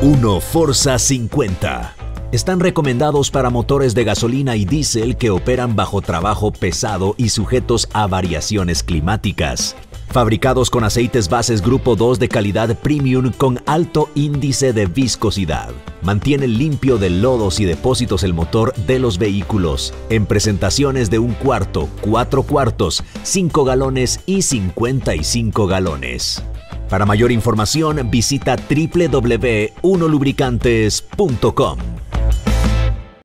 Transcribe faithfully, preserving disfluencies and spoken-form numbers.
Uno Forza cincuenta. Están recomendados para motores de gasolina y diésel que operan bajo trabajo pesado y sujetos a variaciones climáticas. Fabricados con aceites bases Grupo dos de calidad premium con alto índice de viscosidad. Mantienen limpio de lodos y depósitos el motor de los vehículos en presentaciones de un cuarto, cuatro cuartos, cinco galones y cincuenta y cinco galones. Para mayor información visita doble u doble u doble u punto uno lubricantes punto com.